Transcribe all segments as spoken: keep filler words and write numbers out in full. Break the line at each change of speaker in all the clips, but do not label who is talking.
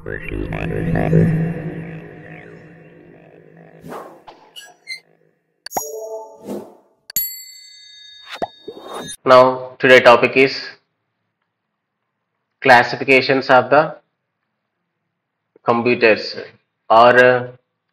Now, today topic is classifications of the computers or uh,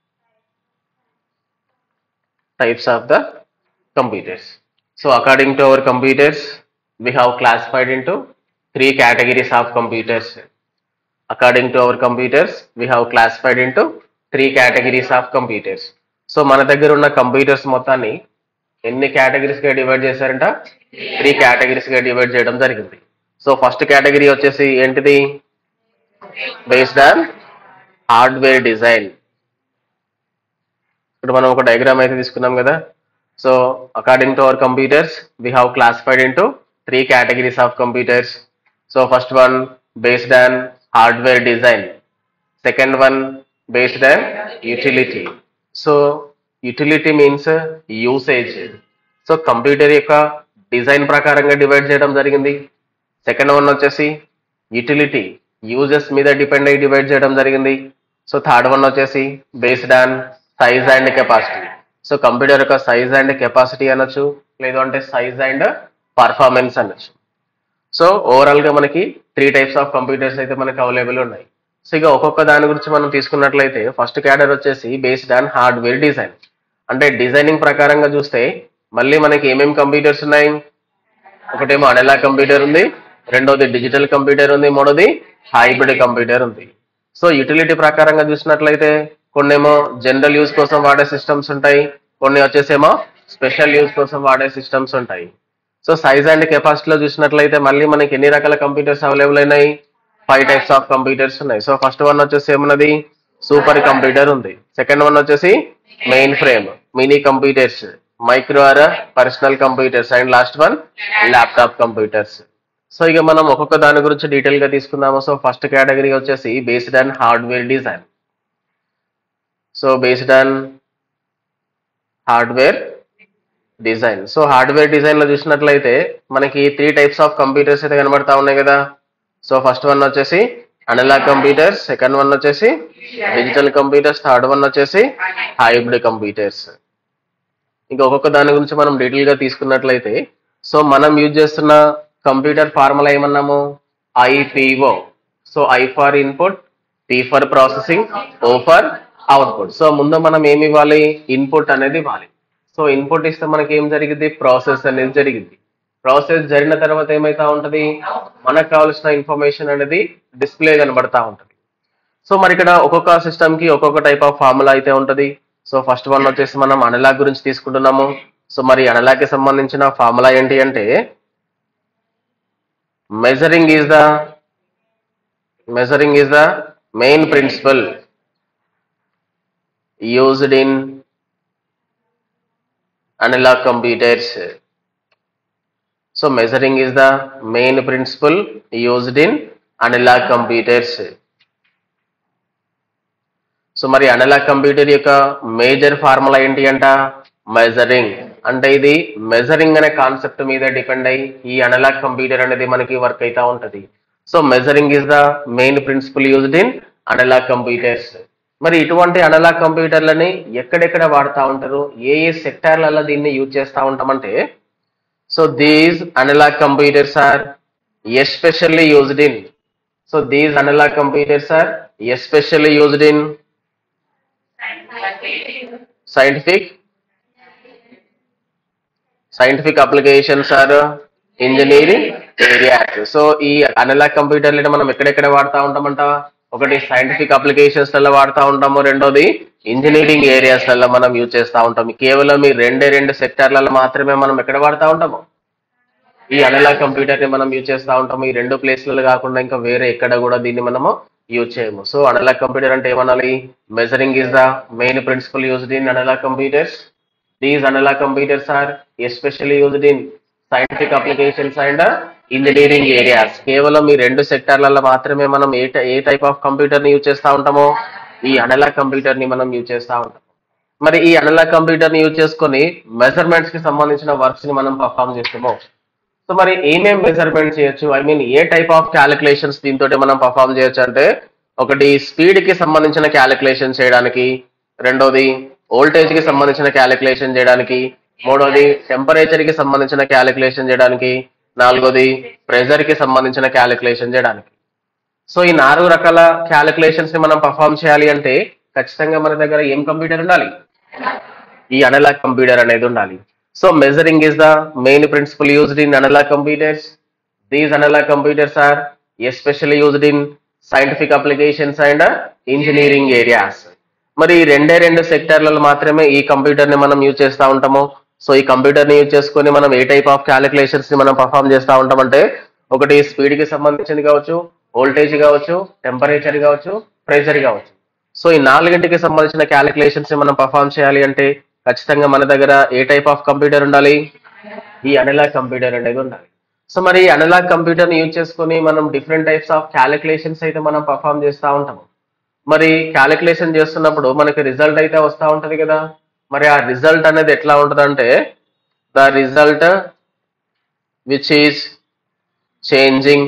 types of the computers. So, according to our computers, we have classified into three categories of computers. According to our computers, we have classified into three categories of computers. So, మన దగ్గర ఉన్న computers మొత్తాన్ని ఎన్ని categories గా divide చేశారంట? Three categories గా divide చేయడం జరిగింది. సో ఫస్ట్ కేటగిరీ వచ్చేసి ఏంటిది? Based on hardware design. ఇక్కడ మనం ఒక డయాగ్రామ్ అయితే తీసుకున్నాం కదా. So according to our computers we have classified into three categories of computers. So first one based on hardware design, second one based on utility. So utility means usage. So computer యొక్క design ప్రకారంగా divide చేయడం జరిగింది. Second one వచ్చేసి utility, uses మీద depend అయ్యి divide చేయడం జరిగింది. So third one వచ్చేసి based on size and capacity. So computer యొక్క సైజ్ అండ్ కెపాసిటీ అనొచ్చు, లేదు అంటే సైజ్ అండ్ పర్ఫార్మెన్స్ అనొచ్చు. సో ఓవరాల్ గా మనకి త్రీ టైప్స్ ఆఫ్ కంప్యూటర్స్ అయితే మనకి అవైలబుల్ ఉన్నాయి. సో ఇక ఒక్కొక్క దాని గురించి మనం తీసుకున్నట్లయితే ఫస్ట్ క్యాడర్ వచ్చేసి బేస్డ్ ఆన్ హార్డ్వేర్ డిజైన్. అంటే డిజైనింగ్ ప్రకారంగా చూస్తే మళ్ళీ మనకి ఏమేమి కంప్యూటర్స్ ఉన్నాయి? ఒకటేమో అనలాగ్ కంప్యూటర్ ఉంది, రెండోది డిజిటల్ కంప్యూటర్ ఉంది, మూడోది హైబ్రిడ్ కంప్యూటర్ ఉంది. సో యూటిలిటీ ప్రకారంగా చూసినట్లయితే కొన్నేమో జనరల్ యూజ్ కోసం వాడే సిస్టమ్స్ ఉంటాయి, కొన్ని వచ్చేసేమో స్పెషల్ యూజ్ కోసం వాడే సిస్టమ్స్ ఉంటాయి. సో సైజ్ అండ్ కెపాసిటీలో చూసినట్లయితే మళ్ళీ మనకి ఎన్ని రకాల కంప్యూటర్స్ అవైలబుల్ అయినాయి? ఫైవ్ టైప్స్ ఆఫ్ కంప్యూటర్స్ ఉన్నాయి. సో ఫస్ట్ వన్ వచ్చేసి ఏమన్నది? సూపర్ కంప్యూటర్ ఉంది. సెకండ్ వన్ వచ్చేసి main frame, mini computers, micro or personal computers, and last one laptop computers. So ఇక మనం ఒక్కొక్క దాని గురించి డీటెయిల్ గా తీసుకుందాము. సో ఫస్ట్ కేటగిరీ వచ్చేసి based on hardware design. So based on hardware design. So hardware design లో చూసినట్లయితే మనకి త్రీ టైప్స్ ఆఫ్ కంప్యూటర్స్ అయితే కనబడతా ఉన్నాయి కదా. సో ఫస్ట్ వన్ వచ్చేసి అనలాగ్ కంప్యూటర్స్, సెకండ్ వన్ వచ్చేసి డిజిటల్ కంప్యూటర్స్, థర్డ్ వన్ వచ్చేసి హైబ్రిడ్ కంప్యూటర్స్. ఇంకా ఒక్కొక్క దాని గురించి మనం డీటెయిల్ గా తీసుకున్నట్లయితే సో మనం యూజ్ చేస్తున్న కంప్యూటర్ ఫార్ములా ఏమన్నాము? IPO. So I for input, P for processing, O for output. So ముందు మనం ఏమి ఇవ్వాలి? ఇన్పుట్ అనేది ఇవ్వాలి. సో ఇన్పుట్ ఇస్తే మనకి ఏం జరిగింది? ప్రాసెస్ అనేది జరిగింది. ప్రాసెస్ జరిగిన తర్వాత ఏమైతా ఉంటది? మనకు కావాల్సిన ఇన్ఫర్మేషన్ అనేది డిస్ప్లే కనబడతా ఉంటది. సో మరి ఇక్కడ ఒక్కొక్క సిస్టమ్ కి ఒక్కొక్క టైప్ ఆఫ్ ఫార్ములా అయితే ఉంటది. సో ఫస్ట్ వన్ వచ్చేసి మనం అనలాగ్ గురించి తీసుకుంటున్నాము. సో మరి అనలాగ్ కి సంబంధించిన ఫార్ములా ఏంటి అంటే measuring is the measuring is the main principle used in analog computers. So measuring is the main principle used in analog computers. So మరి అనలాగ్ కంప్యూటర్ యొక్క మేజర్ ఫార్ములా ఏంటి అంట? మెజరింగ్. అంటే ఇది మెజరింగ్ అనే కాన్సెప్ట్ మీద డిపెండ్ అయ్యి ఈ అనలాగ్ కంప్యూటర్ అనేది మనకి వర్క్ అవుతా ఉంటది. So measuring is the main principle used in analog computers. మరి ఇటువంటి అనలాగ్ కంప్యూటర్లని ఎక్కడెక్కడ వాడుతూ ఉంటారు, ఏ ఏ సెక్టార్లలో దీన్ని యూజ్ చేస్తూ ఉంటామంటే so these analog computers are especially used in so these analog computers are especially used in scientific scientific applications are engineering areas. So ఈ analog కంప్యూటర్లను మనం ఎక్కడెక్కడ వాడుతూ ఉంటామంట? ఒకటి సైంటిఫిక్ అప్లికేషన్స్ లలో వాడుతూ ఉంటాము, రెండోది ఇంజనీరింగ్ ఏరియాస్ లలో మనం యూజ్ చేస్తూ ఉంటాము. కేవలం ఈ రెండే రెండు సెక్టార్లలో మాత్రమే మనం ఎక్కడ వాడుతూ ఉంటాము? ఈ అనలాగ్ కంప్యూటర్ ని మనం యూజ్ చేస్తూ ఉంటాము. ఈ రెండు ప్లేస్లలో కాకుండా ఇంకా వేరే ఎక్కడ కూడా దీన్ని మనము యూజ్ చేయము. సో అనలాగ్ కంప్యూటర్ అంటే ఏమనాలి? Measuring is the main principle used in analog computers. These analog computers are especially used in scientific applications and engineering areas. కేవలం ఈ రెండు సెక్టార్లలో మాత్రమే మనం ఏ ఏ టైప్ ఆఫ్ కంప్యూటర్ ని యూజ్ చేస్తూ ఉంటామో ఈ అనలాగ్ కంప్యూటర్ ని మనం యూజ్ చేస్తూ ఉంటాం. మరి ఈ అనలాగ్ కంప్యూటర్ ని యూజ్ చేసుకొని మెజర్మెంట్స్ కి సంబంధించిన వర్క్స్ ని మనం పర్ఫామ్ చేస్తాము. సో మరి ఏమేమి మెజర్మెంట్ చేయొచ్చు, ఐ మీన్ ఏ టైప్ ఆఫ్ క్యాలిక్యులేషన్స్ దీంతో మనం పర్ఫామ్ చేయొచ్చు అంటే ఒకటి స్పీడ్ కి సంబంధించిన క్యాలిక్యులేషన్ చేయడానికి, రెండోది వోల్టేజ్ కి సంబంధించిన క్యాలిక్యులేషన్ చేయడానికి, మూడోది టెంపరేచర్ కి సంబంధించిన క్యాలిక్యులేషన్ చేయడానికి, నాలుగోది ప్రెజర్ కి సంబంధించిన క్యాలిక్యులేషన్ చేయడానికి. సో ఈ నాలుగు రకాల క్యాలిక్యులేషన్స్ ని మనం పర్ఫామ్ చేయాలి అంటే ఖచ్చితంగా మన దగ్గర ఏం కంప్యూటర్ ఉండాలి? ఈ అనలాగ్ కంప్యూటర్ అనేది ఉండాలి. So measuring is the main principle used in analog computers. These analog computers are especially used in scientific applications and engineering areas. మరి ఈ రెండే రెండు సెక్టర్లలో మాత్రమే ఈ కంప్యూటర్ ని మనం యూజ్ చేస్తూ ఉంటాము. సో ఈ కంప్యూటర్ ని యూజ్ చేసుకొని మనం ఏ టైప్ ఆఫ్ క్యాలిక్యులేషన్స్ ని మనం పర్ఫామ్ చేస్తూ ఉంటామంటే, ఒకటి స్పీడ్ కి సంబంధించింది కావచ్చు, వోల్టేజ్ కావచ్చు, టెంపరేచర్ కావచ్చు, ప్రెషర్ కావచ్చు. సో ఈ నాలుగింటికి సంబంధించిన క్యాలిక్యులేషన్స్ ని మనం పర్ఫామ్ చేయాలి అంటే ఖచ్చితంగా మన దగ్గర ఏ టైప్ ఆఫ్ కంప్యూటర్ ఉండాలి? ఈ అనలాగ్ కంప్యూటర్ అనేది ఉండాలి. సో మరి అనలాగ్ కంప్యూటర్ ని యూజ్ చేసుకొని మనం డిఫరెంట్ టైప్స్ ఆఫ్ క్యాలిక్యులేషన్స్ అయితే మనం పర్ఫామ్ చేస్తూ ఉంటాము. మరి క్యాలిక్యులేషన్ చేస్తున్నప్పుడు మనకి రిజల్ట్ అయితే వస్తూ ఉంటది కదా. మరి ఆ రిజల్ట్ అనేది ఎట్లా ఉంటుంది అంటే, the result which is changing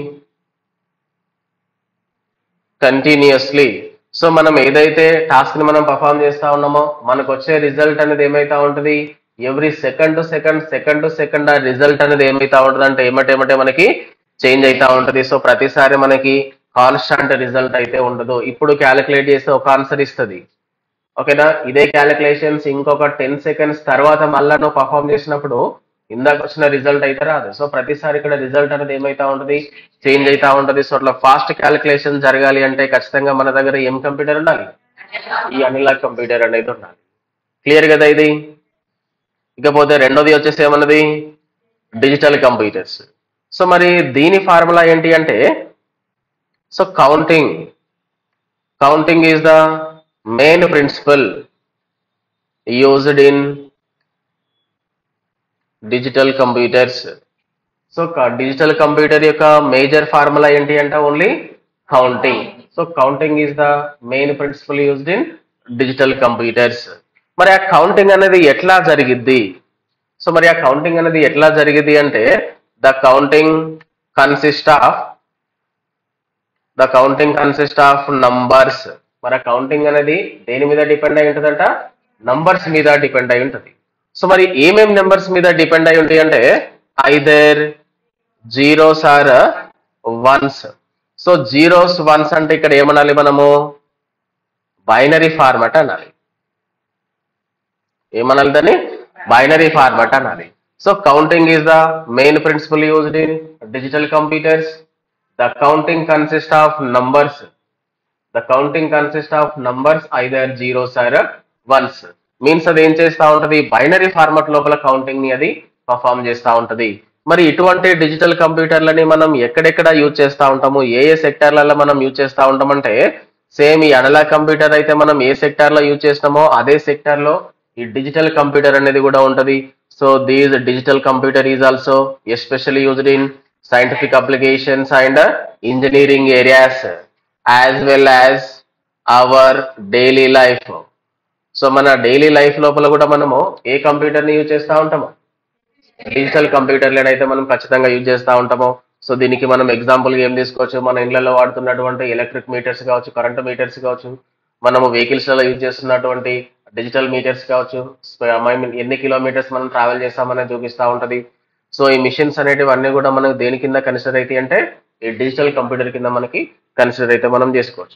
continuously. So మనం ఏదైతే టాస్క్ ని మనం పర్ఫామ్ చేస్తా ఉన్నామో మనకు వచ్చే రిజల్ట్ అనేది ఏమైతా ఉంటుంది? Every second to second second to second ఆ రిజల్ట్ అనేది ఏమైతా ఉంటుంది అంటే ఏమంటే మనకి చేంజ్ అవుతా ఉంటది. సో ప్రతిసారి మనకి కాన్స్టాంట్ రిజల్ట్ అయితే ఉండదు. ఇప్పుడు క్యాలిక్యులేట్ చేస్తే ఒక ఆన్సర్ ఇస్తుంది, ఓకేనా. ఇదే క్యాలిక్యులేషన్స్ ఇంకొక టెన్ సెకండ్స్ తర్వాత మళ్ళా నువ్వు పర్ఫామ్ చేసినప్పుడు ఇందాక వచ్చిన రిజల్ట్ అయితే రాదు. సో ప్రతిసారి ఇక్కడ రిజల్ట్ అనేది ఏమైతా ఉంటుంది? చేంజ్ అవుతా ఉంటది. సో అట్లా ఫాస్ట్ క్యాలిక్యులేషన్ జరగాలి అంటే ఖచ్చితంగా మన దగ్గర ఏం కంప్యూటర్ ఉండాలి? ఈ అనలాగ్ కంప్యూటర్ అనేది ఉండాలి. క్లియర్ కదా ఇది? ఇకపోతే రెండోది వచ్చేసి ఏమన్నది? Digital computers. సో మరి దీని ఫార్ములా ఏంటి అంటే, so counting counting is the main principle used in digital computers. So digital computer యొక్క మేజర్ ఫార్ములా ఏంటి అంటే only counting. So counting is the main principle used in digital computers. మరి ఆ counting అనేది ఎట్లా జరిగిద్ది? సో మరి ఆ కౌంటింగ్ అనేది ఎట్లా జరిగిద్ది అంటే, the counting consist of the counting consist of numbers. మరి ఆ కౌంటింగ్ అనేది దేని మీద డిపెండ్ అయి ఉంటుందంట? నంబర్స్ మీద డిపెండ్ అయి ఉంటుంది. సో మరి ఏమేం నెంబర్స్ మీద డిపెండ్ అయి ఉంటాయి అంటే, either zeros or ones. So zeros ones అంటే ఇక్కడ ఏమనాలి మనము? బైనరీ ఫార్మాట్ అనాలి. ఏమనాలి దాన్ని? బైనరీ ఫార్మాట్ అనాలి. So counting is the main principle used in digital computers. The counting consist of numbers. The counting consist of numbers either zeros or ones. Means అది ఏం చేస్తా ఉంటది? బైనరీ ఫార్మాట్ లోపల counting ని అది పర్ఫామ్ చేస్తా ఉంటది. మరి ఇటువంటి డిజిటల్ కంప్యూటర్లని మనం ఎక్కడెక్కడ యూజ్ చేస్తా ఉంటాము, ఏ ఏ సెక్టార్లలో మనం యూజ్ చేస్తా ఉంటామంటే, సేమ్ ఈ అనలాగ్ కంప్యూటర్ అయితే మనం ఏ సెక్టార్ లో యూజ్ చేస్తామో అదే సెక్టార్ లో ఈ డిజిటల్ కంప్యూటర్ అనేది కూడా ఉంటది. So these digital computer is also especially used in scientific applications and engineering areas as well as our daily life. So మన డైలీ లైఫ్ లోపల కూడా మనము ఏ కంప్యూటర్ ని యూజ్ చేస్తూ ఉంటాము? డిజిటల్ కంప్యూటర్లను అయితే మనం ఖచ్చితంగా యూజ్ చేస్తూ ఉంటాము. సో దీనికి మనం ఎగ్జాంపుల్ ఏం తీసుకోవచ్చు? మన ఇళ్లలో వాడుతున్నటువంటి ఎలక్ట్రిక్ మీటర్స్ కావచ్చు, కరెంట్ మీటర్స్ కావచ్చు, మనము వెహికల్స్ లలో యూజ్ చేస్తున్నటువంటి డిజిటల్ మీటర్స్ కావచ్చు, ఎన్ని కిలోమీటర్స్ మనం ట్రావెల్ చేస్తామనేది చూపిస్తూ ఉంటది. సో ఈ మిషన్స్ అనేటివి అన్ని కూడా మనకు దేని కింద కన్సిడర్ అయితే అంటే ఈ డిజిటల్ కంప్యూటర్ కింద మనకి కన్సిడర్ అయితే మనం చేసుకోవచ్చు.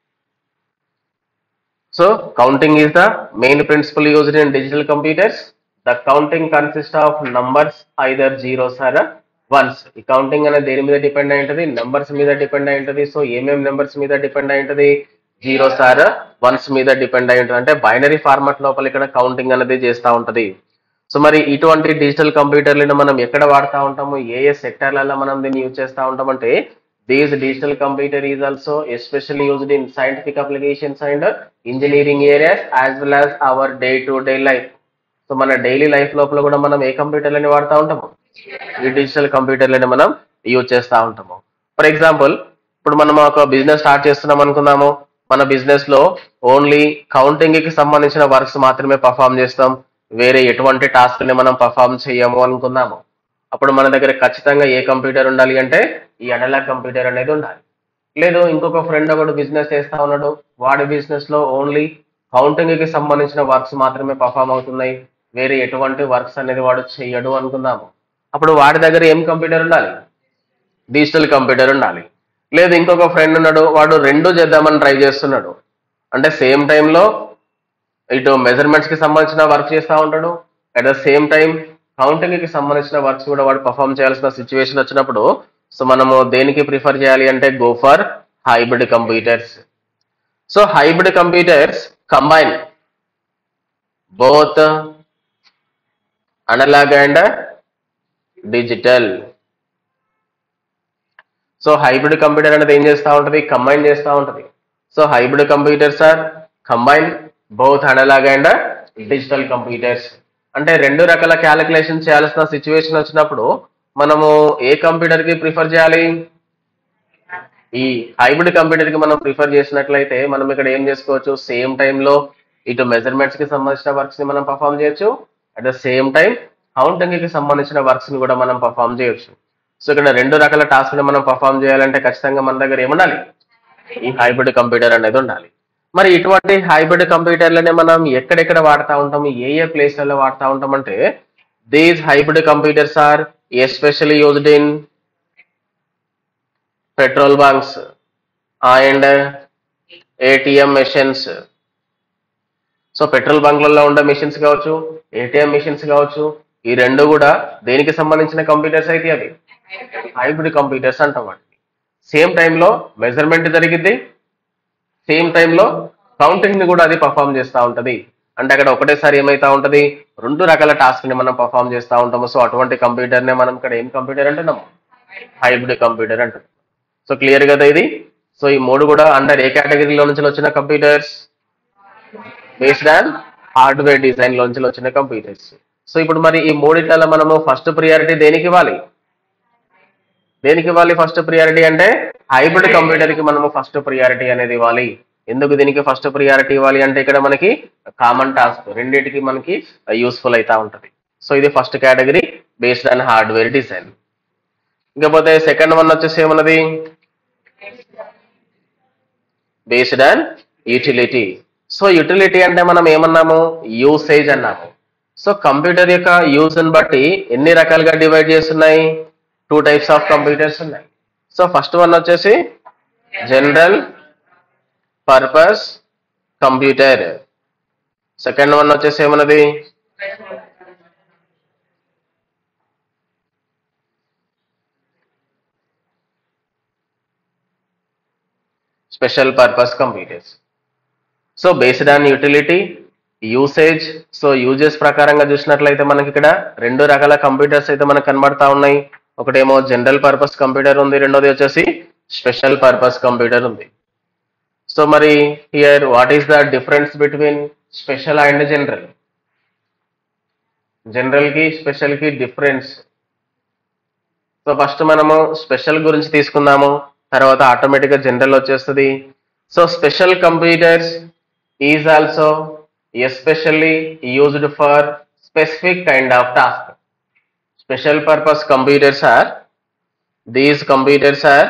So counting is the main principle used in digital computers. The counting consist of numbers either zeros or ones. ఈ కౌంటింగ్ అనేది దేని మీద డిపెండ్ అయి ఉంటుంది? నెంబర్స్ మీద డిపెండ్ అయి ఉంటుంది. సో ఏమేమి నెంబర్స్ మీద డిపెండ్ అయి ఉంటుంది? జీరోస్ ఆర్ వన్స్ మీద డిపెండ్ అయి ఉంటుంది. అంటే బైనరీ ఫార్మాట్ లోపల ఇక్కడ కౌంటింగ్ అనేది చేస్తూ ఉంటది. సో మరి ఇటువంటి డిజిటల్ కంప్యూటర్లను మనం ఎక్కడ వాడుతూ ఉంటాము, ఏ ఏ సెక్టార్లలో మనం దీన్ని యూజ్ చేస్తూ ఉంటామంటే, these digital computer is also especially used in scientific applications and engineering areas as well as our day to day life. So మన డైలీ లైఫ్ లోపల కూడా మనం ఏ కంప్యూటర్లని వాడుతూ ఉంటాము? ఈ డిజిటల్ కంప్యూటర్లని మనం యూజ్ చేస్తూ ఉంటాము. ఫర్ ఎగ్జాంపుల్, ఇప్పుడు మనం ఒక బిజినెస్ స్టార్ట్ చేస్తున్నాం అనుకుందాము. మన బిజినెస్ లో ఓన్లీ కౌంటింగ్ కి సంబంధించిన వర్క్స్ మాత్రమే పర్ఫామ్ చేస్తాం, వేరే ఎటువంటి టాస్క్ ని మనం పర్ఫామ్ చేయము అనుకుందాము. అప్పుడు మన దగ్గర ఖచ్చితంగా ఏ కంప్యూటర్ ఉండాలి అంటే ఈ అనలాగ్ కంప్యూటర్ అనేది ఉండాలి. లేదు ఇంకొక ఫ్రెండ్ ఒకడు బిజినెస్ చేస్తా ఉన్నాడు, వాడి బిజినెస్ లో ఓన్లీ కౌంటింగ్ కి సంబంధించిన వర్క్స్ మాత్రమే పర్ఫామ్ అవుతున్నాయి, వేరే ఎటువంటి వర్క్స్ అనేది వాడు చెయ్యడు అనుకుందాము. అప్పుడు వాడి దగ్గర ఏం కంప్యూటర్ ఉండాలి? డిజిటల్ కంప్యూటర్ ఉండాలి. లేదు ఇంకొక ఫ్రెండ్ ఉన్నాడు, వాడు రెండు చేద్దామని ట్రై చేస్తున్నాడు, అంటే సేమ్ టైంలో ఇటు మెజర్మెంట్స్ కి సంబంధించిన వర్క్ చేస్తూ ఉంటాడు, at the same time counting కి సంబంధించిన వర్క్స్ కూడా వాడు పర్ఫామ్ చేయాల్సిన సిచ్యువేషన్ వచ్చినప్పుడు సో మనము దేనికి ప్రిఫర్ చేయాలి అంటే go for hybrid computers. So hybrid computers combine both analog and digital. So hybrid computer అనేది ఏం చేస్తూ ఉంటుంది? కంబైన్ చేస్తూ ఉంటుంది. So hybrid computers are combine both analog and digital computers. అంటే రెండు రకాల క్యాలిక్యులేషన్ చేయాల్సిన సిచ్యువేషన్ వచ్చినప్పుడు మనము ఏ కంప్యూటర్ కి ప్రిఫర్ చేయాలి? ఈ హైబ్రిడ్ కంప్యూటర్ కి మనం ప్రిఫర్ చేసినట్లయితే మనం ఇక్కడ ఏం చేసుకోవచ్చు? సేమ్ టైంలో ఇటు మెజర్మెంట్స్ కి సంబంధించిన వర్క్స్ ని మనం పర్ఫామ్ చేయొచ్చు, at the same time counting కి సంబంధించిన వర్క్స్ ని కూడా మనం పర్ఫామ్ చేయొచ్చు. సో ఇక్కడ రెండు రకాల టాస్క్ ని మనం పర్ఫామ్ చేయాలంటే ఖచ్చితంగా మన దగ్గర ఏముండాలి? ఈ హైబ్రిడ్ కంప్యూటర్ అనేది ఉండాలి. మరి ఇటువంటి హైబ్రిడ్ కంప్యూటర్లనే మనం ఎక్కడెక్కడ వాడుతూ ఉంటాం, ఏ ఏ ప్లేస్లలో వాడుతూ ఉంటాం అంటే these hybrid computers are especially used in petrol bunks and ATM machines. So petrol బంక్లలో ఉండే మెషిన్స్ కావచ్చు, ఏటీఎం మెషిన్స్ కావచ్చు, ఈ రెండు కూడా దేనికి సంబంధించిన కంప్యూటర్స్ అయితే అవి హైబ్రిడ్ కంప్యూటర్స్ అంటాం వాటిని. సేమ్ టైంలో మెజర్మెంట్ జరిగింది, సేమ్ టైంలో కౌంటింగ్ ని కూడా అది పర్ఫామ్ చేస్తూ ఉంటది. అంటే అక్కడ ఒకటేసారి ఏమైతా ఉంటది? రెండు రకాల టాస్క్ ని మనం పర్ఫామ్ చేస్తూ ఉంటాము. సో అటువంటి కంప్యూటర్ నే మనం ఇక్కడ ఏం కంప్యూటర్ అంటున్నాము? హైబ్రిడ్ కంప్యూటర్ అంటున్నాం. సో క్లియర్ కదా ఇది? సో ఈ మూడు కూడా అండర్ ఏ కేటగిరీలో నుంచి వచ్చిన computers? Based on hardware design లోంచి వచ్చిన కంప్యూటర్స్. సో ఇప్పుడు మరి ఈ మూడిట్లలో మనము ఫస్ట్ ప్రియారిటీ దేనికి ఇవ్వాలి? దేనికి ఇవ్వాలి ఫస్ట్ ప్రియారిటీ అంటే హైబ్రిడ్ కంప్యూటర్ కి మనము ఫస్ట్ ప్రియారిటీ అనేది ఇవ్వాలి. ఎందుకు దీనికి ఫస్ట్ ప్రియారిటీ ఇవ్వాలి అంటే ఇక్కడ మనకి కామన్ టాస్క్ రెండింటికి మనకి యూస్ఫుల్ అవుతా ఉంటది. సో ఇది first category based on hardware design. ఇకపోతే సెకండ్ వన్ వచ్చేసి ఏమన్నది? Based on utility. So utility అంటే మనం ఏమన్నాము? యూసేజ్ అన్నాము. సో కంప్యూటర్ యొక్క యూజ్ ని బట్టి ఎన్ని రకాలుగా డివైడ్ చేస్తున్నాయి? టూ టైప్స్ ఆఫ్ కంప్యూటర్స్ ఉన్నాయి. సో ఫస్ట్ వన్ వచ్చేసి general purpose computer. Second one వచ్చేసి ఏమన్నది? Special purpose computers. So based on utility, usage. So uses ప్రకారంగా చూసినట్లయితే మనకి ఇక్కడ రెండు రకాల కంప్యూటర్స్ అయితే మనకు కనబడతా ఉన్నాయి. ఒకటేమో జనరల్ పర్పస్ కంప్యూటర్ ఉంది, రెండోది వచ్చేసి స్పెషల్ పర్పస్ కంప్యూటర్ ఉంది. సో మరి here what is the difference between special and general? General కి స్పెషల్ కి డిఫరెన్స్. సో ఫస్ట్ మనము స్పెషల్ గురించి తీసుకుందాము, తర్వాత ఆటోమేటిక్ గా జనరల్ వచ్చేస్తుంది. So special computers is also especially used for specific kind of task. Special purpose computers are, these computers are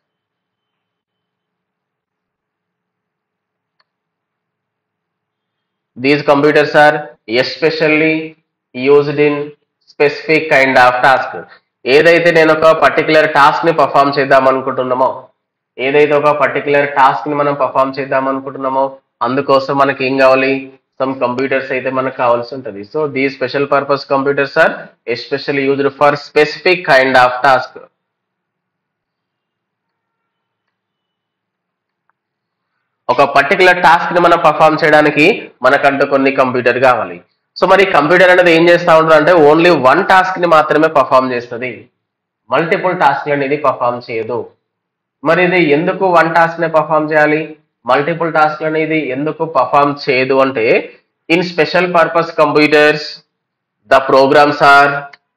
these computers are especially used in specific kind of task. ఏదైతే నేను ఒక particular task ని perform చేద్దాం అనుకుంటున్నామో ఏదైతే ఒక particular task ని మనం పర్ఫామ్ చేద్దాం అనుకుంటున్నామో అందుకోసం మనకి ఏం కావాలి? సమ్ కంప్యూటర్స్ అయితే మనకు కావాల్సి ఉంటుంది. So the special purpose computers are especially used for specific kind of task. ఒక పర్టికులర్ టాస్క్ ని మనం పర్ఫామ్ చేయడానికి మనకంటూ కొన్ని కంప్యూటర్ కావాలి. సో మరి కంప్యూటర్ అనేది ఏం చేస్తూ ఉంటుంది అంటే ఓన్లీ వన్ టాస్క్ ని మాత్రమే పర్ఫామ్ చేస్తుంది, మల్టిపుల్ టాస్క్ అనేది పర్ఫామ్ చేయదు. మరి ఇది ఎందుకు వన్ టాస్క్ ని పర్ఫామ్ చేయాలి, మల్టిపుల్ టాస్క్ అనేది ఎందుకు పర్ఫామ్ చేయదు అంటే in special purpose computers the programs are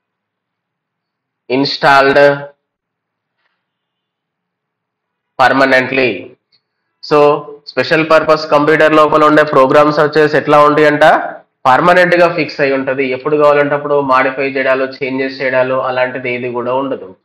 installed permanently. So special purpose computer లోపల ఉండే ప్రోగ్రామ్స్ వచ్చేసి ఎట్లా ఉంటాయి అంట? పర్మనెంట్ గా ఫిక్స్ అయి ఉంటది. ఎప్పుడు కావాలంటే అప్పుడు మాడిఫై చేయడాలు, చేంజెస్ చేయడాలు అలాంటిది ఏది కూడా ఉండదు.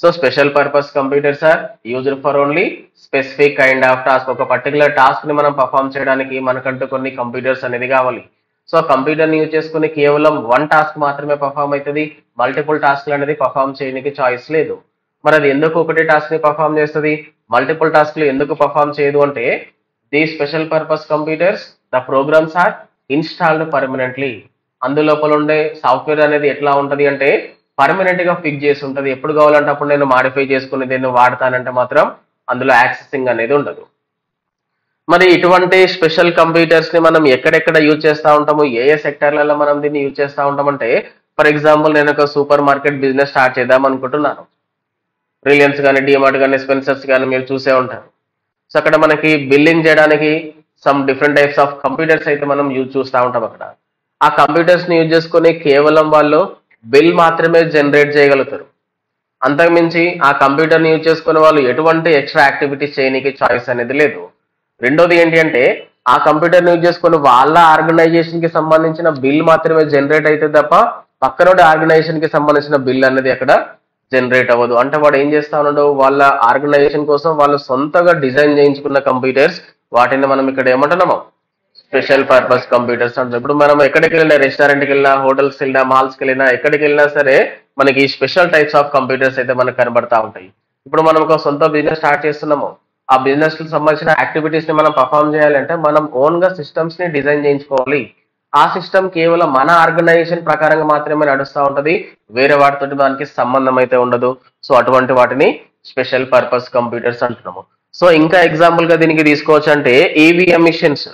So special purpose computers are used for only specific kind of task. ఒక పర్టికులర్ టాస్క్ ని మనం పర్ఫామ్ చేయడానికి మనకంటూ కొన్ని కంప్యూటర్స్ అనేది కావాలి. సో కంప్యూటర్ ని యూజ్ చేసుకుని కేవలం వన్ టాస్క్ మాత్రమే పర్ఫామ్ అవుతుంది, మల్టిపుల్ టాస్క్లు అనేది పర్ఫామ్ చేయడానికి చాయిస్ లేదు. మరి అది ఎందుకు ఒకటే టాస్క్ ని పర్ఫామ్ చేస్తుంది, మల్టిపుల్ టాస్క్లు ఎందుకు పర్ఫామ్ చేయదు అంటే the special purpose computers the programs are installed permanently. అందులోపల ఉండే సాఫ్ట్వేర్ అనేది ఎట్లా ఉంటది అంటే పర్మనెంట్ గా ఫిక్స్ చేసి ఉంటది. ఎప్పుడు కావాలంటే అప్పుడు నేను మాడిఫై చేసుకుని దీన్ని వాడతానంటే మాత్రం అందులో యాక్సెసింగ్ అనేది ఉండదు. మరి ఇటువంటి స్పెషల్ కంప్యూటర్స్ ని మనం ఎక్కడెక్కడ యూజ్ చేస్తూ ఉంటాము, ఏ ఏ సెక్టర్లలో మనం దీన్ని యూజ్ చేస్తూ ఉంటామంటే ఫర్ ఎగ్జాంపుల్ నేను ఒక సూపర్ మార్కెట్ బిజినెస్ స్టార్ట్ చేద్దాం అనుకుంటున్నాను. రిలయన్స్ కానీ డిమార్ట్ కానీ స్పెన్సర్స్ కానీ మీరు చూసే ఉంటారు. సో అక్కడ మనకి బిల్లింగ్ చేయడానికి some different types of computers అయితే మనం యూజ్ చూస్తూ ఉంటాం. అక్కడ ఆ కంప్యూటర్స్ ని యూజ్ చేసుకుని కేవలం వాళ్ళు బిల్ మాత్రమే జనరేట్ చేయగలుగుతారు. అంతకుమించి ఆ కంప్యూటర్ ని యూజ్ చేసుకునే వాళ్ళు ఎటువంటి ఎక్స్ట్రా యాక్టివిటీస్ చేయడానికి చాయిస్ అనేది లేదు. రెండోది ఏంటి అంటే ఆ కంప్యూటర్ ని యూజ్ చేసుకుని వాళ్ళ ఆర్గనైజేషన్ కి సంబంధించిన బిల్ మాత్రమే జనరేట్ అయితే తప్ప పక్కన ఆర్గనైజేషన్ కి సంబంధించిన బిల్ అనేది అక్కడ జనరేట్ అవ్వదు. అంటే వాడు ఏం చేస్తా ఉన్నాడు, వాళ్ళ ఆర్గనైజేషన్ కోసం వాళ్ళు సొంతగా డిజైన్ చేయించుకున్న కంప్యూటర్స్, వాటిని మనం ఇక్కడ ఏమంటున్నాము స్పెషల్ పర్పస్ కంప్యూటర్స్ అంటారు. ఇప్పుడు మనం ఎక్కడికి వెళ్ళినా, రెస్టారెంట్కి వెళ్ళినా, హోటల్స్కి వెళ్ళినా, మాల్స్కి వెళ్ళినా, ఎక్కడికి వెళ్ళినా సరే మనకి స్పెషల్ టైప్స్ ఆఫ్ కంప్యూటర్స్ అయితే మనకు కనబడతా ఉంటాయి. ఇప్పుడు మనం ఒక సొంత బిజినెస్ స్టార్ట్ చేస్తున్నాము, ఆ బిజినెస్ కి సంబంధించిన యాక్టివిటీస్ ని మనం పర్ఫామ్ చేయాలంటే మనం ఓన్ గా సిస్టమ్స్ ని డిజైన్ చేయించుకోవాలి. ఆ సిస్టమ్ కేవలం మన ఆర్గనైజేషన్ ప్రకారంగా మాత్రమే నడుస్తూ ఉంటది, వేరే వాటితో దానికి సంబంధం అయితే ఉండదు. సో అటువంటి వాటిని స్పెషల్ పర్పస్ కంప్యూటర్స్ అంటున్నాము. సో ఇంకా ఎగ్జాంపుల్ గా దీనికి తీసుకోవచ్చు అంటే ఈవీఎం మిషన్స్.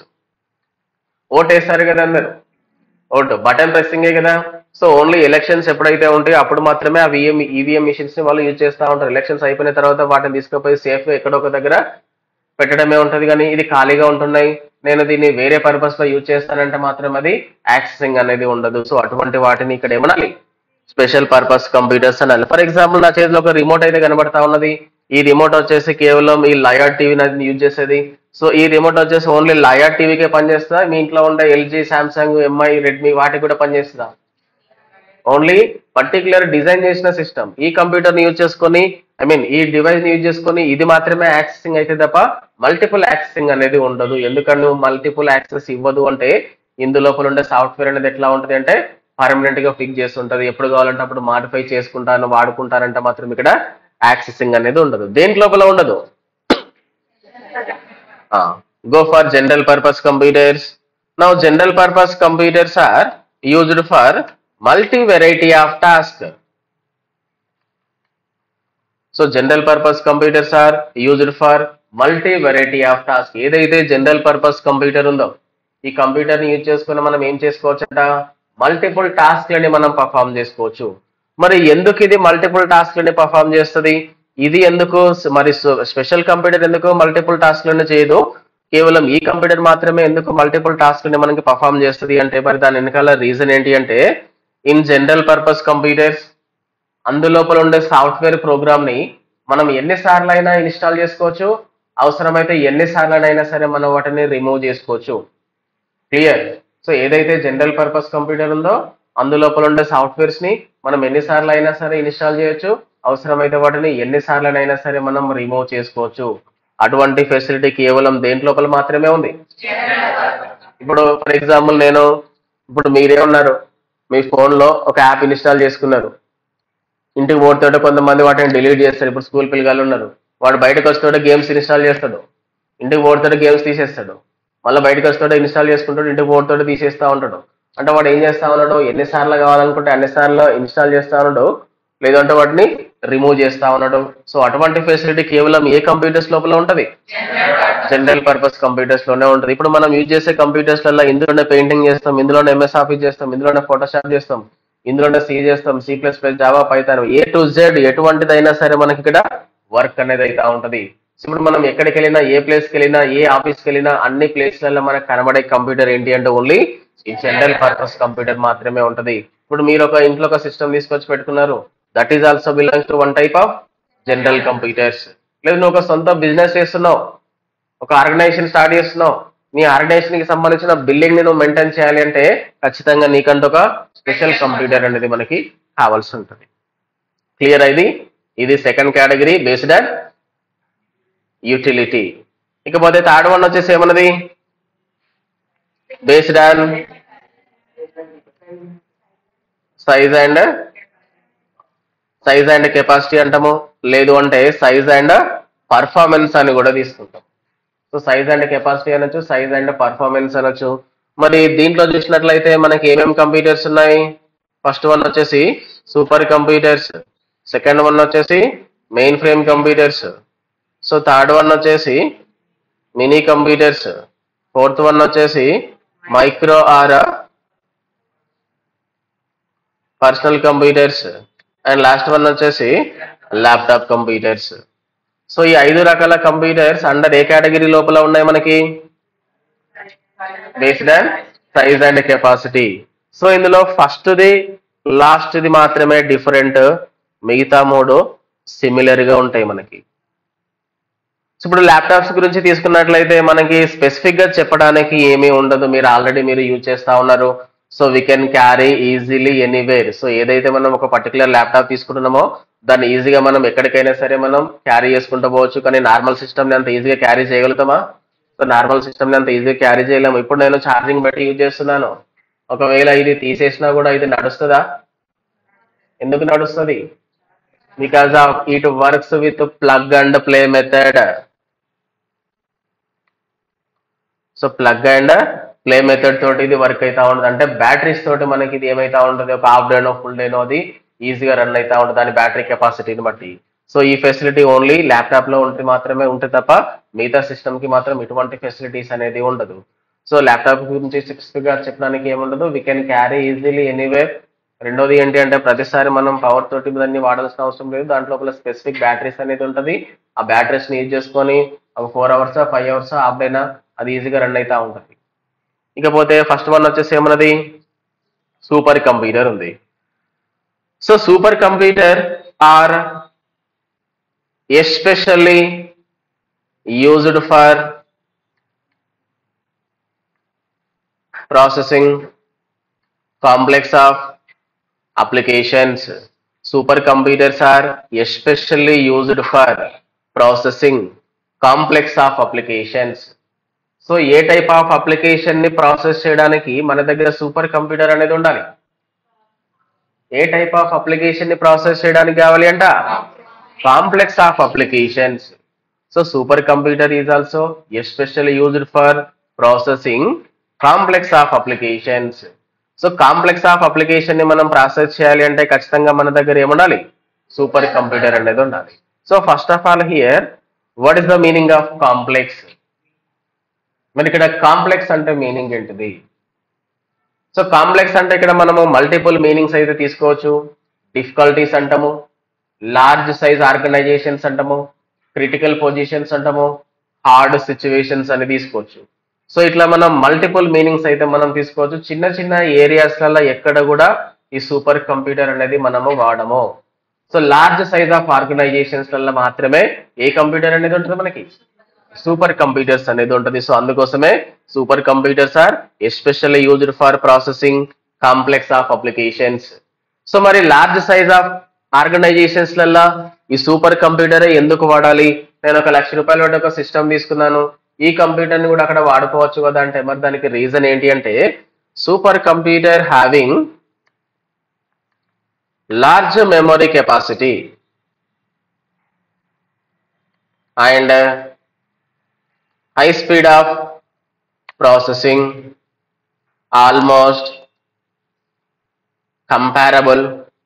ఓట్ వేస్తారు కదా అందరు, ఓటు బటన్ ప్రెస్సింగే కదా. సో ఓన్లీ ఎలక్షన్స్ ఎప్పుడైతే ఉంటాయో అప్పుడు మాత్రమే ఆ విఎం ఈవీఎం మిషన్స్ ని వాళ్ళు యూజ్ చేస్తూ ఉంటారు. ఎలక్షన్స్ అయిపోయిన తర్వాత వాటిని తీసుకుపోయి సేఫ్ గా ఎక్కడో ఒక దగ్గర పెట్టడమే ఉంటది. కానీ ఇది ఖాళీగా ఉంటున్నాయి, నేను దీన్ని వేరే పర్పస్ లో యూజ్ చేస్తానంటే మాత్రం అది యాక్సెసింగ్ అనేది ఉండదు. సో అటువంటి వాటిని ఇక్కడ ఏమనాలి స్పెషల్ పర్పస్ కంప్యూటర్స్ అనాలి. ఫర్ ఎగ్జాంపుల్ నా చేతిలో ఒక రిమోట్ అయితే కనబడతా ఉన్నది. ఈ రిమోట్ వచ్చేసి కేవలం ఈ లయర్ టీవీ యూజ్ చేసేది. సో ఈ రిమోట్ వచ్చేసి ఓన్లీ లయర్ టీవీకే పనిచేస్తుందా, మీ ఇంట్లో ఉండే ఎల్జీ, సామ్సంగ్, ఎంఐ, రెడ్మీ వాటికి కూడా పనిచేస్తుందా? ఓన్లీ పర్టికులర్ డిజైన్ చేసిన సిస్టమ్ ఈ కంప్యూటర్ ని యూజ్ చేసుకొని ఐ మీన్ ఈ డివైస్ ని యూజ్ చేసుకొని ఇది మాత్రమే యాక్సెసింగ్ అయితే తప్ప మల్టిపుల్ యాక్సెసింగ్ అనేది ఉండదు. ఎందుకంటే నువ్వు మల్టిపుల్ యాక్సెస్ ఇవ్వదు అంటే ఇందులోపల ఉండే సాఫ్ట్వేర్ అనేది ఎట్లా ఉంటుంది అంటే పర్మనెంట్ గా ఫిక్స్ చేస్తుంటది. ఎప్పుడు కావాలంటే అప్పుడు మాడిఫై చేసుకుంటాను వాడుకుంటానంటే మాత్రం ఇక్కడ యాక్సెసింగ్ అనేది ఉండదు. దేంట్ లోపల ఉండదు. Go for general purpose computers. Now general purpose computers are used for multi variety of task. So general purpose computers are used for multi variety of task. ఏదైతే జనరల్ పర్పస్ కంప్యూటర్ ఉందో ఈ computer ని use చేసుకుని మనం ఏం చేసుకోవచ్చు అంట multiple టాస్క్లని మనం పర్ఫామ్ చేసుకోవచ్చు. మరి ఎందుకు ఇది మల్టిపుల్ టాస్క్లని పర్ఫామ్ చేస్తుంది, ఇది ఎందుకు మరి స్పెషల్ కంప్యూటర్ ఎందుకు మల్టిపుల్ టాస్క్లను చేయదు, కేవలం ఈ కంప్యూటర్ మాత్రమే ఎందుకు మల్టిపుల్ టాస్క్లని మనకి పర్ఫామ్ చేస్తుంది అంటే మరి దాని వెనకాల రీజన్ ఏంటి అంటే ఇన్ జనరల్ పర్పస్ కంప్యూటర్స్ అందులోపల ఉండే సాఫ్ట్వేర్ ప్రోగ్రామ్ ని మనం ఎన్నిసార్లు అయినా ఇన్స్టాల్ చేసుకోవచ్చు, అవసరమైతే ఎన్నిసార్లు అయినా సరే మనం వాటిని రిమూవ్ చేసుకోవచ్చు. క్లియర్. సో ఏదైతే జనరల్ పర్పస్ కంప్యూటర్ ఉందో అందులోపల ఉండే సాఫ్ట్వేర్స్ ని మనం ఎన్నిసార్లు అయినా సరే ఇన్స్టాల్ చేయొచ్చు, అవసరమైతే వాటిని ఎన్నిసార్లు అయినా సరే మనం రిమూవ్ చేసుకోవచ్చు. అటువంటి ఫెసిలిటీ కేవలం దేంట్ లోపల మాత్రమే ఉంది. ఇప్పుడు ఫర్ ఎగ్జాంపుల్ నేను ఇప్పుడు మీరే ఉన్నారు, మీ ఫోన్ లో ఒక యాప్ ఇన్స్టాల్ చేసుకున్నారు, ఇంటికి పోతుంటే కొంతమంది వాటిని డిలీట్ చేస్తారు. ఇప్పుడు స్కూల్ పిల్లలు ఉన్నారు, వాడు బయటకు వస్తుంటే గేమ్స్ ఇన్స్టాల్ చేస్తాడు, ఇంటికి పోతుంటే గేమ్స్ తీసేస్తాడు, మళ్ళీ బయటకు వస్తుంటే ఇన్స్టాల్ చేసుకుంటాడు, ఇంటికి పోతుంటే తీసేస్తా ఉంటాడు. అంటే వాడు ఏం చేస్తా ఉన్నాడు, ఎన్నిసార్లు కావాలనుకుంటే అన్నిసార్లు ఇన్స్టాల్ చేస్తా ఉన్నాడు, లేదంటే వాటిని రిమూవ్ చేస్తా ఉన్నాడు. సో అటువంటి ఫెసిలిటీ కేవలం ఏ కంప్యూటర్స్ లోపల ఉంటది, జనరల్ పర్పస్ కంప్యూటర్స్ లోనే ఉంటుంది. ఇప్పుడు మనం యూజ్ చేసే కంప్యూటర్స్ వల్ల ఇందులోనే పెయింటింగ్ చేస్తాం, ఇందులోనే ఎంఎస్ ఆఫీస్ చేస్తాం, ఇందులోనే ఫోటోషాప్ చేస్తాం, ఇందులోనే సి చేస్తాం, C plus plus, Java, Python, A to Z ఎటువంటిదైనా సరే మనకి ఇక్కడ వర్క్ అనేది అయితే ఉంటది. ఇప్పుడు మనం ఎక్కడికి వెళ్ళినా, ఏ ప్లేస్కి వెళ్ళినా, ఏ ఆఫీస్కి వెళ్ళినా అన్ని ప్లేస్లలో మనకు కనబడే కంప్యూటర్ ఏంటి అంటే ఓన్లీ ఈ జనరల్ పర్పస్ కంప్యూటర్ మాత్రమే ఉంటది. ఇప్పుడు మీరు ఒక ఇంట్లో ఒక సిస్టమ్ తీసుకొచ్చి పెట్టుకున్నారు, that is also belongs to one type of general computers. లేదు నువ్వు ఒక సొంత బిజినెస్ చేస్తున్నావు, ఒక ఆర్గనైజేషన్ స్టార్ట్ చేస్తున్నావు, నీ ఆర్గనైజేషన్ కి సంబంధించిన బిల్డింగ్ ని నువ్వు మెయింటైన్ చేయాలి అంటే ఖచ్చితంగా నీకంటూ ఒక స్పెషల్ కంప్యూటర్ అనేది మనకి కావాల్సి ఉంటుంది. క్లియర్ అయింది. ఇది second category based on utility. ఇకపోతే థర్డ్ వన్ వచ్చేసి ఏమన్నది based on size and size and capacity అంటాము, లేదు అంటే సైజ్ అండ్ పర్ఫార్మెన్స్ అని కూడా తీసుకుంటాం. సో సైజ్ అండ్ కెపాసిటీ అనొచ్చు, సైజ్ అండ్ పర్ఫార్మెన్స్ అనొచ్చు. మరి దీంట్లో చూసినట్లయితే మనకి ఏమేమి కంప్యూటర్స్ ఉన్నాయి? ఫస్ట్ వన్ వచ్చేసి సూపర్ కంప్యూటర్స్, సెకండ్ వన్ వచ్చేసి main frame computers, so third one వచ్చేసి మినీ కంప్యూటర్స్, ఫోర్త్ వన్ వచ్చేసి micro or personal computers, and last one వచ్చేసి ల్యాప్టాప్ కంప్యూటర్స్. సో ఈ ఐదు రకాల కంప్యూటర్స్ అండర్ ఏ కేటగిరీ లోపల ఉన్నాయి మనకి? Based on size and capacity. So ఇందులో ఫస్ట్ది లాస్ట్ది మాత్రమే డిఫరెంట్, మిగతా మూడు సిమిలర్ గా ఉంటాయి మనకి. సో ఇప్పుడు ల్యాప్టాప్స్ గురించి తీసుకున్నట్లయితే మనకి స్పెసిఫిక్ గా చెప్పడానికి ఏమీ ఉండదు, మీరు ఆల్రెడీ మీరు యూజ్ చేస్తా ఉన్నారు. So we can carry easily anywhere. So ఏదైతే మనం ఒక పర్టికులర్ ల్యాప్టాప్ తీసుకుంటున్నామో దాన్ని ఈజీగా మనం ఎక్కడికైనా సరే మనం క్యారీ చేసుకుంటూ పోవచ్చు. కానీ నార్మల్ సిస్టమ్ని అంత ఈజీగా క్యారీ చేయగలుగుతామా? సో నార్మల్ సిస్టమ్ని అంత ఈజీగా క్యారీ చేయలేము. ఇప్పుడు నేను ఛార్జింగ్ పెట్టి యూజ్ చేస్తున్నాను, ఒకవేళ ఇది తీసేసినా కూడా ఇది నడుస్తుందా? ఎందుకు నడుస్తుంది? Because of it works with plug and play method. So plug and play method తోటి ఇది వర్క్ అవుతా ఉంటుంది. అంటే బ్యాటరీస్ తోటి మనకి ఇది ఏమైతా ఉంటుంది, ఒక హాఫ్ డేనో ఫుల్ డేనో అది ఈజీగా రన్ అవుతా ఉంటుంది దాని బ్యాటరీ కెపాసిటీని బట్టి. సో ఈ ఫెసిలిటీ ఓన్లీ ల్యాప్టాప్ లో ఉంటే మాత్రమే ఉంటుంది తప్ప మిగతా సిస్టమ్ కి మాత్రం ఇటువంటి ఫెసిలిటీస్ అనేది ఉండదు. సో ల్యాప్టాప్ గురించి స్పెసిఫిక్ గా చెప్పడానికి ఏముండదు, we can carry easily anywhere. రెండోది ఏంటి అంటే ప్రతిసారి మనం పవర్ తోటి దాన్ని వాడాల్సిన అవసరం లేదు, దాంట్లో స్పెసిఫిక్ బ్యాటరీస్ అనేది ఉంటుంది. ఆ బ్యాటరీస్ ని యూజ్ చేసుకొని ఒక four hours five hours half డేనా అది ఈజీగా రన్ అవుతా ఉంటుంది. ఇకపోతే ఫస్ట్ వన్ వచ్చేసి ఏమన్నది సూపర్ కంప్యూటర్ ఉంది. So super computer are especially used for processing complex of applications. Supercomputers are especially used for processing complex of applications. So ఏ టైప్ ఆఫ్ అప్లికేషన్ ని ప్రాసెస్ చేయడానికి మన దగ్గర సూపర్ కంప్యూటర్ అనేది ఉండాలి? ఏ టైప్ ఆఫ్ అప్లికేషన్ ని ప్రాసెస్ చేయడానికి కావాలి అంట? Complex of applications. So super computer is also especially used for processing complex of applications. So complex of application ని మనం ప్రాసెస్ చేయాలి అంటే ఖచ్చితంగా మన దగ్గర ఏముండాలి? సూపర్ కంప్యూటర్ అనేది ఉండాలి. So first of all here what is the meaning of complex? మరి ఇక్కడ కాంప్లెక్స్ అంటే మీనింగ్ ఏంటిది? సో కాంప్లెక్స్ అంటే ఇక్కడ మనము మల్టిపుల్ మీనింగ్స్ అయితే తీసుకోవచ్చు. డిఫికల్టీస్ అంటాము, లార్జ్ సైజ్ ఆర్గనైజేషన్స్ అంటాము, క్రిటికల్ పొజిషన్స్ అంటాము, హార్డ్ సిచ్యువేషన్స్ అని తీసుకోవచ్చు. సో ఇట్లా మనం మల్టిపుల్ మీనింగ్స్ అయితే మనం తీసుకోవచ్చు. చిన్న చిన్న ఏరియాస్లలో ఎక్కడ కూడా ఈ సూపర్ కంప్యూటర్ అనేది మనము వాడము. So large size of organisations వల్ల మాత్రమే ఏ కంప్యూటర్ అనేది ఉంటుంది మనకి? సూపర్ కంప్యూటర్స్ అనేది ఉంటుంది. సో అందుకోసమే super computers are especially used for processing complex of applications. So మరి లార్జ్ సైజ్ ఆఫ్ ఆర్గనైజేషన్స్ లలో ఈ సూపర్ కంప్యూటర్ ఎందుకు వాడాలి? నేను ఒక లక్ష రూపాయల వద్ద ఒక సిస్టమ్ తీసుకున్నాను, ఈ కంప్యూటర్ ని కూడా అక్కడ వాడుకోవచ్చు కదా అంటే మరి దానికి రీజన్ ఏంటి అంటే super computer having large memory capacity and high speed of processing almost comparable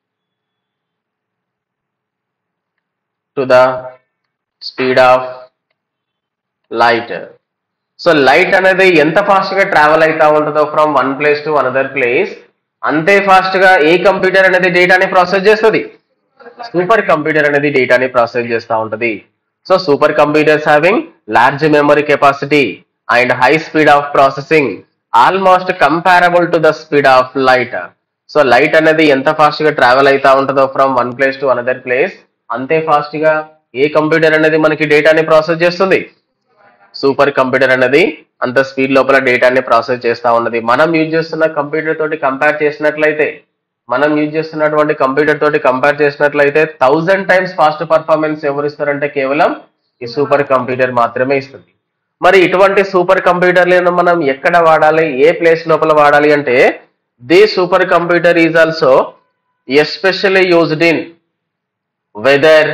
to the speed of light. So light అనేది ఎంత ఫాస్ట్ గా ట్రావెల్ అవుతా ఉంటుందో from one place to another place అంతే ఫాస్ట్ గా ఏ కంప్యూటర్ అనేది డేటాని ప్రాసెస్ చేస్తుంది? సూపర్ కంప్యూటర్ అనేది డేటాని ప్రాసెస్ చేస్తూ ఉంటది. So super computers having large memory capacity and high speed of processing almost comparable to the speed of light. So light అనేది ఎంత ఫాస్ట్ గా ట్రావెల్ అవుతా ఉంటుందో from one place to another place అంతే ఫాస్ట్ గా ఏ కంప్యూటర్ అనేది మనకి డేటాని ప్రాసెస్ చేస్తుంది? సూపర్ కంప్యూటర్ అనేది అంత స్పీడ్ లోపల డేటాని ప్రాసెస్ చేస్తూ ఉన్నది. మనం యూజ్ చేస్తున్న కంప్యూటర్ తోటి కంపేర్ చేసినట్లయితే మనం యూజ్ చేస్తున్నటువంటి కంప్యూటర్ తోటి కంపేర్ చేసినట్లయితే థౌజండ్ టైమ్స్ ఫాస్ట్ పర్ఫార్మెన్స్ ఎవరు ఇస్తారంటే కేవలం ఈ సూపర్ కంప్యూటర్ మాత్రమే ఇస్తుంది. మరి ఇటువంటి సూపర్ కంప్యూటర్లను మనం ఎక్కడ వాడాలి, ఏ ప్లేస్ లోపల వాడాలి అంటే the super computer is also especially used in weather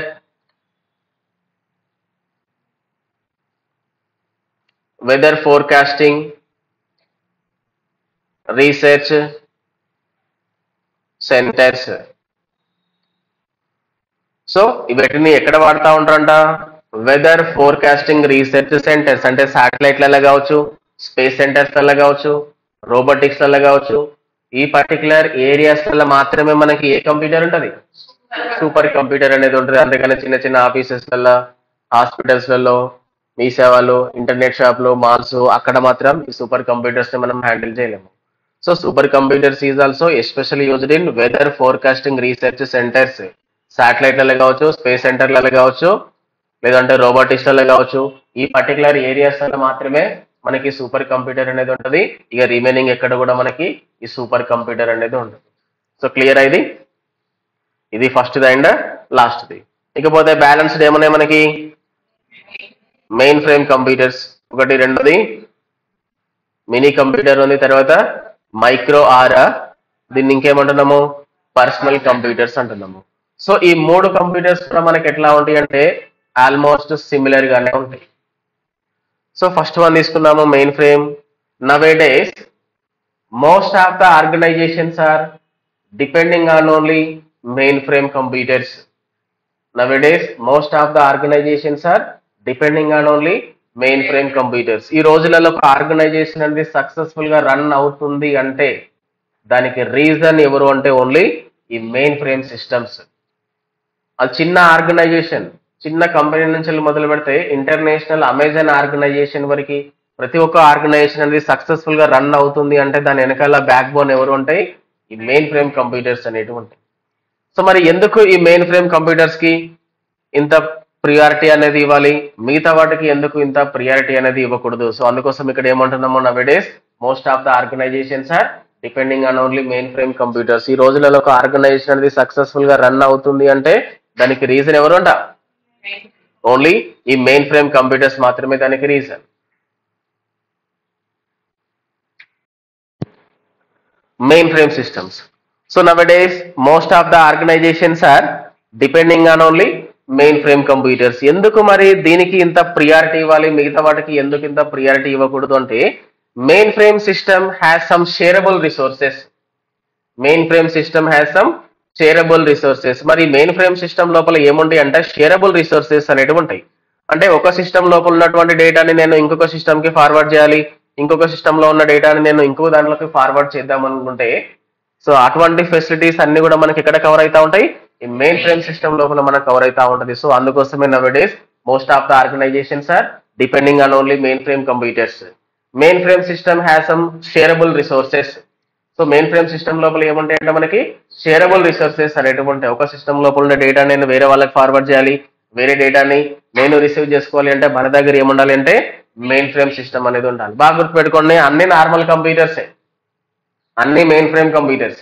weather forecasting, research centres. So వీటిని ఎక్కడ వాడుతూ ఉంటారంట, వెదర్ ఫోర్కాస్టింగ్ రీసెర్చ్ సెంటర్స్ అంటే శాటిలైట్లలో కావచ్చు, స్పేస్ సెంటర్స్లలో కావచ్చు, రోబోటిక్స్లలో కావచ్చు, ఈ పర్టికులర్ ఏరియాస్లలో మాత్రమే మనకి ఏ కంప్యూటర్ ఉంటుంది, సూపర్ కంప్యూటర్ అనేది ఉంటుంది. అందుకని చిన్న చిన్న ఆఫీసెస్లలో, హాస్పిటల్స్లలో, మీ సేవలు, ఇంటర్నెట్ షాప్లు, మాల్స్ అక్కడ మాత్రం ఈ సూపర్ కంప్యూటర్స్ ని మనం హ్యాండిల్ చేయలేము. So super computers is also especially used in weather forecasting research centres, శాటిలైట్లలో కావచ్చు, స్పేస్ సెంటర్లలో కావచ్చు, లేదంటే రోబోటిక్స్లలో కావచ్చు, ఈ పర్టికులర్ ఏరియాస్లలో మాత్రమే మనకి సూపర్ కంప్యూటర్ అనేది ఉంటుంది. ఇక రిమైనింగ్ ఎక్కడ కూడా మనకి ఈ సూపర్ కంప్యూటర్ అనేది ఉంటుంది. సో క్లియర్ ఇది ఇది ఫస్ట్ది అండ్ లాస్ట్ది. ఇకపోతే బ్యాలెన్స్డ్ ఏమన్నాయి మనకి, మెయిన్ ఫ్రేమ్ కంప్యూటర్స్ ఒకటి, రెండోది మినీ కంప్యూటర్ ఉంది, తర్వాత మైక్రో ఆర్ దీన్ని ఇంకేమంటున్నాము పర్సనల్ కంప్యూటర్స్ అంటున్నాము. సో ఈ మూడు కంప్యూటర్స్ కూడా మనకి ఎట్లా ఉంటాయి అంటే ఆల్మోస్ట్ సిమిలర్ గానే ఉంటాయి. సో ఫస్ట్ వన్ తీసుకున్నాము mainframe. Nowadays most of the organisations are depending on only mainframe computers. Nowadays most of the organisations are depending on only mainframe computers. ఈ రోజులలో ఒక organisation అనేది successful గా run అవుతుంది అంటే దానికి reason ఎవరు అంటే ఓన్లీ ఈ మెయిన్ ఫ్రేమ్ సిస్టమ్స్. అది చిన్న ఆర్గనైజేషన్, చిన్న కంపెనీ నుంచి మొదలు పెడితే ఇంటర్నేషనల్ అమెజాన్ ఆర్గనైజేషన్ వరకు ప్రతి ఒక్క ఆర్గనైజేషన్ అనేది సక్సెస్ఫుల్ గా రన్ అవుతుంది అంటే దాని వెనకాల బ్యాక్ బోన్ ఎవరు ఉంటాయి, ఈ మెయిన్ ఫ్రేమ్ కంప్యూటర్స్ అనేవి ఉంటాయి. సో మరి ఎందుకు ఈ మెయిన్ ఫ్రేమ్ కంప్యూటర్స్ కి ఇంత ప్రియారిటీ అనేది ఇవ్వాలి, మిగతా వాటికి ఎందుకు ఇంత ప్రియారిటీ అనేది ఇవ్వకూడదు? సో అందుకోసం ఇక్కడ ఏమంటున్నాము, nowadays most of the organisations are depending on only mainframe computers. ఈ రోజులలో ఒక ఆర్గనైజేషన్ అనేది సక్సెస్ఫుల్ గా రన్ అవుతుంది అంటే దానికి రీజన్ ఎవరు అంట, ఓన్లీ ఈ మెయిన్ ఫ్రేమ్ కంప్యూటర్స్ మాత్రమే దానికి reason. Mainframe systems. So nowadays most of the organisations are depending on only mainframe computers. ఎందుకు మరి దీనికి ఇంత ప్రియారిటీ ఇవ్వాలి, మిగతా వాటికి ఎందుకు ఇంత ప్రియారిటీ ఇవ్వకూడదు అంటే mainframe system has some sharable resources. Mainframe system has some sharable resources. మరి మెయిన్ ఫ్రేమ్ సిస్టమ్ లోపల ఏముంటాయి అంటే షేరబుల్ రిసోర్సెస్ అనేవి ఉంటాయి. అంటే ఒక సిస్టమ్ లోపల ఉన్నటువంటి డేటాని నేను ఇంకొక సిస్టమ్ కి ఫార్వర్డ్ చేయాలి, ఇంకొక సిస్టమ్ లో ఉన్న డేటాని నేను ఇంకొక దాంట్లోకి ఫార్వర్డ్ చేద్దాం అనుకుంటే సో అటువంటి ఫెసిలిటీస్ అన్ని కూడా మనకి ఎక్కడ కవర్ అవుతా ఉంటాయి, ఈ మెయిన్ ఫ్రేమ్ సిస్టమ్ లోపల మనకు కవర్ అవుతా ఉంటుంది. సో అందుకోసమే nowadays most of the organisations are depending on only mainframe computers. Mainframe system has some sharable resources. So mainframe system లోపల ఏముంటాయి అంటే మనకి షేరబుల్ రిసోర్సెస్ అనేవి ఉంటాయి. ఒక సిస్టమ్ లోపల ఉన్న డేటా నేను వేరే వాళ్ళకి ఫార్వర్డ్ చేయాలి, వేరే డేటాని నేను రిసీవ్ చేసుకోవాలి అంటే మన దగ్గర ఏముండాలి అంటే మెయిన్ ఫ్రేమ్ సిస్టమ్ అనేది ఉండాలి. బాగా గుర్తుపెట్టుకోండి, అన్ని నార్మల్ కంప్యూటర్సే, అన్ని మెయిన్ ఫ్రేమ్ కంప్యూటర్సే,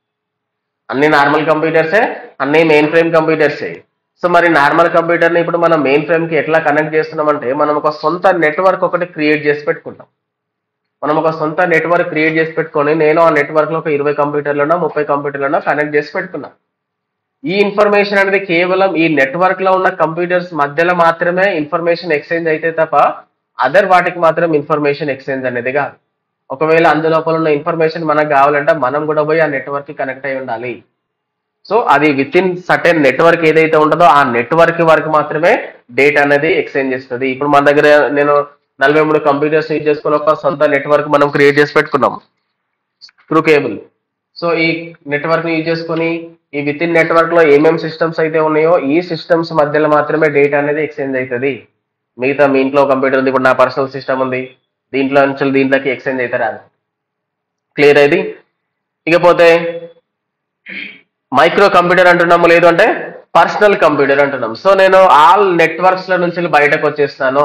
అన్ని నార్మల్ కంప్యూటర్సే, అన్ని మెయిన్ ఫ్రేమ్ కంప్యూటర్సే. సో మరి నార్మల్ కంప్యూటర్ని ఇప్పుడు మనం మెయిన్ ఫ్రేమ్ కి ఎట్లా కనెక్ట్ చేస్తున్నామంటే మనం ఒక సొంత నెట్వర్క్ ఒకటి క్రియేట్ చేసి పెట్టుకుంటాం. మనం ఒక సొంత నెట్వర్క్ క్రియేట్ చేసి పెట్టుకొని నేను ఆ నెట్వర్క్ లో ఒక ఇరవై కంప్యూటర్లను ముప్పై కంప్యూటర్లను కనెక్ట్ చేసి పెట్టుకున్నాం. ఈ ఇన్ఫర్మేషన్ అనేది కేవలం ఈ నెట్వర్క్ లో ఉన్న కంప్యూటర్స్ మధ్యలో మాత్రమే ఇన్ఫర్మేషన్ ఎక్స్చేంజ్ అయితే తప్ప అదర్ వాటికి మాత్రం ఇన్ఫర్మేషన్ ఎక్స్చేంజ్ అనేది కాదు. ఒకవేళ అందులోపల ఉన్న ఇన్ఫర్మేషన్ మనకు కావాలంటే మనం కూడా పోయి ఆ నెట్వర్క్ కి కనెక్ట్ అయి ఉండాలి. సో అది విత్ ఇన్ సర్టెన్ నెట్వర్క్ ఏదైతే ఉంటుందో ఆ నెట్వర్క్ వరకు మాత్రమే డేటా అనేది ఎక్స్చేంజ్ చేస్తుంది. ఇప్పుడు మన దగ్గర నేను నలభై మూడు కంప్యూటర్స్ యూజ్ చేసుకుని ఒక సొంత నెట్వర్క్ మనం క్రియేట్ చేసి పెట్టుకున్నాం త్రూ కేబుల్. సో ఈ నెట్వర్క్ ని యూజ్ చేసుకుని ఈ విత్ ఇన్ నెట్వర్క్ లో ఏమేమి సిస్టమ్స్ అయితే ఉన్నాయో ఈ సిస్టమ్స్ మధ్యలో మాత్రమే డేటా అనేది ఎక్స్చేంజ్ అవుతుంది. మిగతా మీ ఇంట్లో కంప్యూటర్ ఉంది, ఇప్పుడు నా పర్సనల్ సిస్టమ్ ఉంది, దీంట్లో నుంచి దీంట్లోకి ఎక్స్చేంజ్ అయితే రాదు. క్లియర్ అయింది. ఇకపోతే మైక్రో కంప్యూటర్ అంటున్నాము, లేదు అంటే పర్సనల్ కంప్యూటర్ అంటున్నాం. సో నేను ఆల్ నెట్వర్క్స్ లో నుంచి బయటకు వచ్చేస్తాను,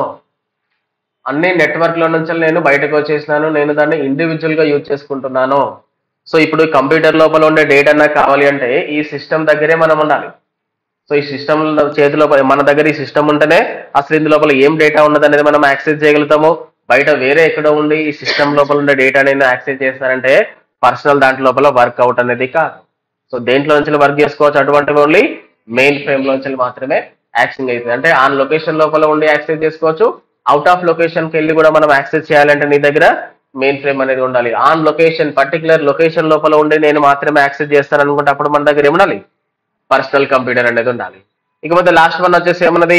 అన్ని నెట్వర్క్ లో నుంచి నేను బయటకు వచ్చేసినాను, నేను దాన్ని ఇండివిజువల్ గా యూజ్ చేసుకుంటున్నాను. సో ఇప్పుడు కంప్యూటర్ లోపల ఉండే డేటా నాకు కావాలి అంటే ఈ సిస్టమ్ దగ్గరే మనం ఉండాలి. సో ఈ సిస్టమ్ చేతిలో మన దగ్గర ఈ సిస్టమ్ ఉంటేనే అసలు ఇందు లోపల ఏం డేటా ఉన్నది అనేది మనం యాక్సెస్ చేయగలుగుతాము. బయట వేరే ఎక్కడ ఉండి ఈ సిస్టమ్ లోపల ఉండే డేటా అనేది యాక్సెస్ చేస్తారంటే పర్సనల్ దాంట్లో లోపల వర్క్అవుట్ అనేది కాదు. సో దేంట్లో నుంచి వర్క్ చేసుకోవచ్చు, అటువంటి ఓన్లీ మెయిన్ ఫ్రేమ్ నుంచి మాత్రమే యాక్సింగ్ అవుతుంది. అంటే ఆ లొకేషన్ లోపల ఉండి యాక్సెస్ చేసుకోవచ్చు, అవుట్ ఆఫ్ లొకేషన్కి వెళ్ళి కూడా మనం యాక్సెస్ చేయాలంటే నీ దగ్గర మెయిన్ ఫ్రేమ్ అనేది ఉండాలి. ఆన్ లొకేషన్ పర్టికులర్ లొకేషన్ లోపల ఉండి నేను మాత్రమే యాక్సెస్ చేస్తాను అనుకుంటే అప్పుడు మన దగ్గర ఏముండాలి, పర్సనల్ కంప్యూటర్ అనేది ఉండాలి. ఇకపోతే లాస్ట్ వన్ వచ్చేసి ఏమన్నది,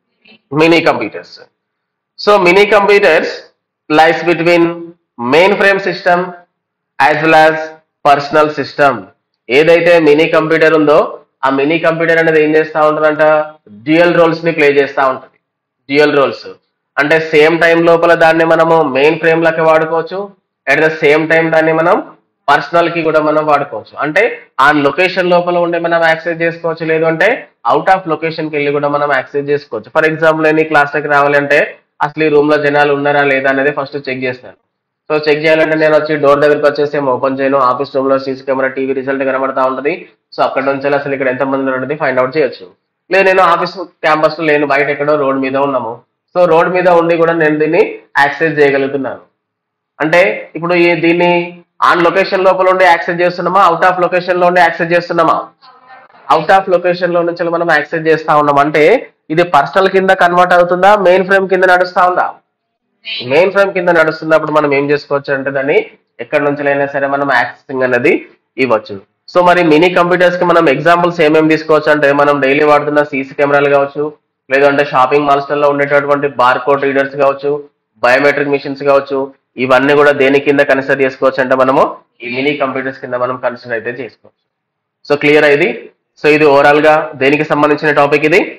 mini computers. So mini computers lies between mainframe system as well as personal system. ఏదైతే మినీ కంప్యూటర్ ఉందో ఆ మినీ కంప్యూటర్ అనేది ఏం చేస్తూ ఉంటుందంట, డ్యూయల్ రోల్స్ ని ప్లే చేస్తూ ఉంటుంది. డ్యూయల్ రోల్స్ అంటే సేమ్ టైం లోపల దాన్ని మనము మెయిన్ ఫ్రేమ్ లకి వాడుకోవచ్చు, అట్ ద సేమ్ టైం దాన్ని మనం పర్సనల్ కి కూడా మనం వాడుకోవచ్చు. అంటే ఆ లొకేషన్ లోపల ఉండే మనం యాక్సెస్ చేసుకోవచ్చు, లేదు అంటే అవుట్ ఆఫ్ లొకేషన్కి వెళ్ళి కూడా మనం యాక్సెస్ చేసుకోవచ్చు. ఫర్ ఎగ్జాంపుల్ నేను ఈ క్లాస్కి రావాలి అంటే అసలు ఈ రూమ్ లో జనాలు ఉన్నారా లేదా అనేది ఫస్ట్ చెక్ చేస్తాను. సో చెక్ చేయాలంటే నేను వచ్చి డోర్ దగ్గరికి వచ్చేసి ఏమో ఓపెన్ చేయను, ఆఫీస్ రూమ్ లో సీసీ కెమెరా టీవీ రిజల్ట్ కనబడతా ఉంటుంది. సో అక్కడ నుంచి అసలు ఇక్కడ ఎంత మంది అనేది ఫైండ్ అవుట్ చేయొచ్చు. లేదు నేను ఆఫీస్ క్యాంపస్ లో లేను, బయట ఎక్కడో రోడ్ మీద ఉన్నాము, సో రోడ్ మీద ఉండి కూడా నేను దీన్ని యాక్సెస్ చేయగలుగుతున్నాను. అంటే ఇప్పుడు ఈ దీన్ని ఆన్ లొకేషన్ లోపల ఉండి యాక్సెస్ చేస్తున్నామా, అవుట్ ఆఫ్ లొకేషన్ లో ఉండి యాక్సెస్ చేస్తున్నామా, అవుట్ ఆఫ్ లొకేషన్ లో నుంచి మనం యాక్సెస్ చేస్తా ఉన్నాం. అంటే ఇది పర్సనల్ కింద కన్వర్ట్ అవుతుందా, మెయిన్ ఫ్రేమ్ కింద నడుస్తా ఉందా, మెయిన్ ఫ్రేమ్ కింద నడుస్తున్నప్పుడు మనం ఏం చేసుకోవచ్చు అంటే దాన్ని ఎక్కడి నుంచి అయినా సరే మనం యాక్సెసింగ్ అనేది ఇవ్వచ్చు. సో మరి మినీ కంప్యూటర్స్ కి మనం ఎగ్జాంపుల్స్ ఏమేమి తీసుకోవచ్చు అంటే మనం డైలీ వాడుతున్న సీసీ కెమెరాలు కావచ్చు, లేదంటే షాపింగ్ మాల్స్ లో ఉండేటటువంటి బార్ కోడ్ రీడర్స్ కావచ్చు, బయోమెట్రిక్ మిషన్స్ కావచ్చు, ఇవన్నీ కూడా దేని కింద కన్సిడర్ చేసుకోవచ్చు అంటే మనము ఈ మినీ కంప్యూటర్స్ కింద మనం కన్సిడర్ అయితే చేసుకోవచ్చు. సో క్లియర్ ఇది. సో ఇది ఓవరాల్ గా దేనికి సంబంధించిన టాపిక్ ఇది,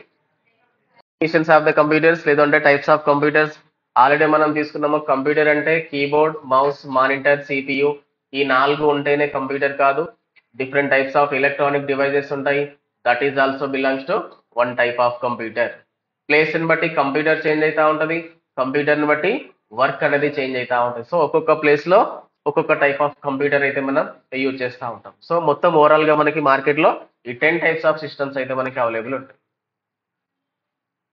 మిషన్స్ ఆఫ్ ద కంప్యూటర్స్ లేదంటే టైప్స్ ఆఫ్ కంప్యూటర్స్. ఆల్రెడీ మనం తీసుకున్నాము కంప్యూటర్ అంటే కీబోర్డ్, మౌస్, మానిటర్, సిపియు, ఈ నాలుగు ఉంటేనే కంప్యూటర్ కాదు. Different types of electronic devices ఉంటాయి, that is also belongs to one type of computer. Place ని బట్టి కంప్యూటర్ చేంజ్ అవుతా ఉంటది, కంప్యూటర్ ని బట్టి వర్క్ అనేది చేంజ్ అవుతా ఉంటుంది. సో ఒక్కొక్క ప్లేస్ లో ఒక్కొక్క టైప్ ఆఫ్ కంప్యూటర్ అయితే మనం యూజ్ చేస్తూ ఉంటాం. సో మొత్తం ఓవరాల్ గా మనకి మార్కెట్ లో ఈ టెన్ టైప్స్ ఆఫ్ సిస్టమ్స్ అయితే మనకి అవైలబుల్ ఉంటాయి.